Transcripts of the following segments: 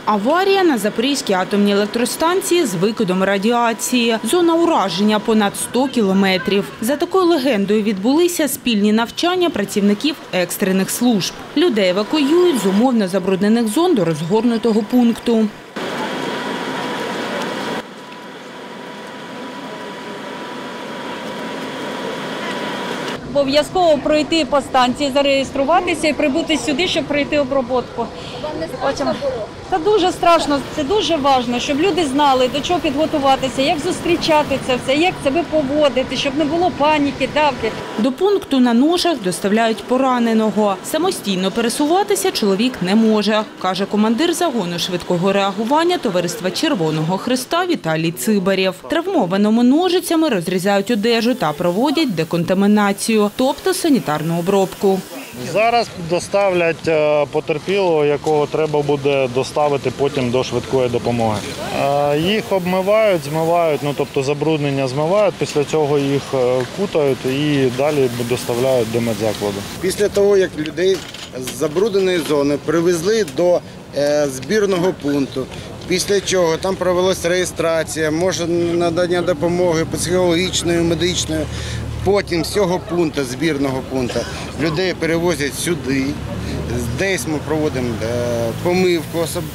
Аварія на Запорізькій атомній електростанції з викидом радіації. Зона ураження понад 100 кілометрів. За такою легендою відбулися спільні навчання працівників екстрених служб. Людей евакуюють з умовно забруднених зон до розгорнутого пункту. Обов'язково пройти по станції, зареєструватися і прибути сюди, щоб пройти обробку. Вам не страшно було? Це дуже страшно, це дуже важливо, щоб люди знали, до чого підготуватися, як зустрічати це все, як себе поводити, щоб не було паніки, давки. До пункту на ношах доставляють пораненого. Самостійно пересуватися чоловік не може, каже командир загону швидкого реагування Товариства Червоного Хреста Віталій Цибарєв. Травмованому ножицями розрізають одежу та проводять деконтамінацію, тобто санітарну обробку. Зараз доставлять потерпілого, якого треба буде доставити потім до швидкої допомоги. Їх обмивають, змивають, тобто забруднення змивають, після цього їх кутають і далі доставляють до медзакладу. Після того, як людей з забрудненої зони привезли до збірного пункту, після чого там провелася реєстрація, може надання допомоги психологічної, медичної. Потім з цього пункту, збірного пункту, людей перевозять сюди, десь ми проводимо помивку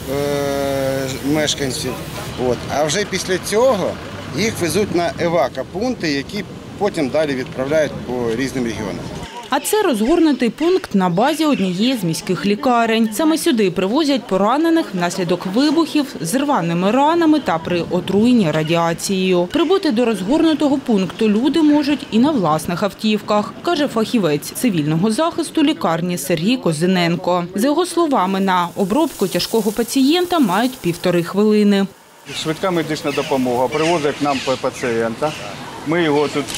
мешканців. А вже після цього їх везуть на евакопункти, які потім далі відправляють по різним регіонам. А це розгорнутий пункт на базі однієї з міських лікарень. Саме сюди привозять поранених внаслідок вибухів, з рваними ранами та при отруєнні радіацією. Прибути до розгорнутого пункту люди можуть і на власних автівках, каже фахівець цивільного захисту лікарні Сергій Козиненко. За його словами, на обробку тяжкого пацієнта мають 1,5 хвилини. Швидка медична допомога привозить нам пацієнта. Ми його тут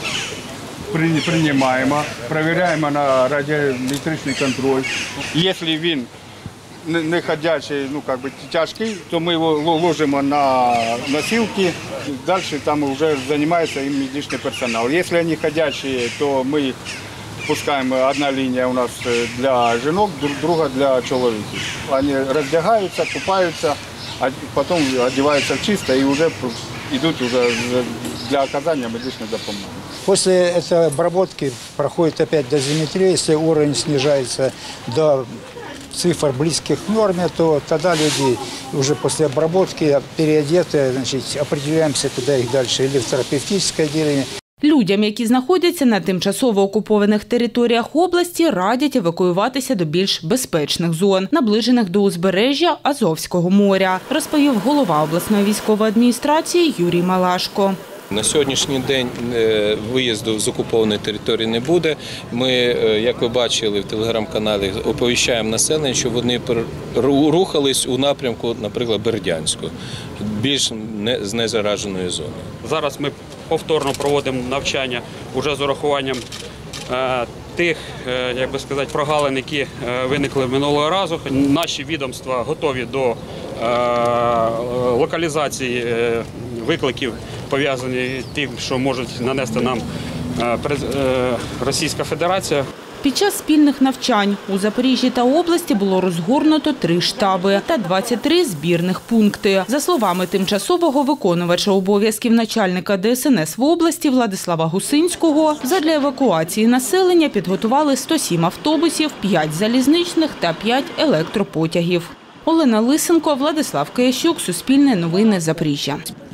приймаємо, перевіряємо на радіоелектричний контроль. Якщо він не ходячий, тяжкий, то ми його ложимо на носилки, далі там вже займається і медичний персонал. Якщо вони ходячі, то ми пускаємо, одна лінія у нас для жінок, друга для чоловіків. Вони роздягаються, купаються, а потім одягаються в чисто і вже йдуть для оказання медичної допомоги. После этой обработки проходит опять дозиметрия. Если уровень снижается до цифр близких к норме, то тогда люди уже после обработки переодеты, определяемся, куда их дальше, или в терапевтическое отделение. Людям, які знаходяться на тимчасово окупованих територіях області, радять евакуюватися до більш безпечних зон, наближених до узбережжя Азовського моря, розповів голова обласної військової адміністрації Юрій Малашко. На сьогоднішній день виїзду з окупованої території не буде. Ми, як ви бачили в телеграм-каналі, оповіщаємо населення, що вони рухались у напрямку, наприклад, Бердянську, більш з незараженої зони. Зараз ми повторно проводимо навчання вже з урахуванням тих, прогалин, які виникли минулого разу. Наші відомства готові до локалізації викликів, пов'язані з тим, що можуть нанести нам Російська Федерація. Під час спільних навчань у Запоріжжі та області було розгорнуто 3 штаби та 23 збірних пункти. За словами тимчасового виконувача обов'язків начальника ДСНС в області Владислава Гусинського, задля евакуації населення підготували 107 автобусів, 5 залізничних та 5 електропотягів. Олена Лисенко, Владислав Киящук, Суспільне новини, Запоріжжя.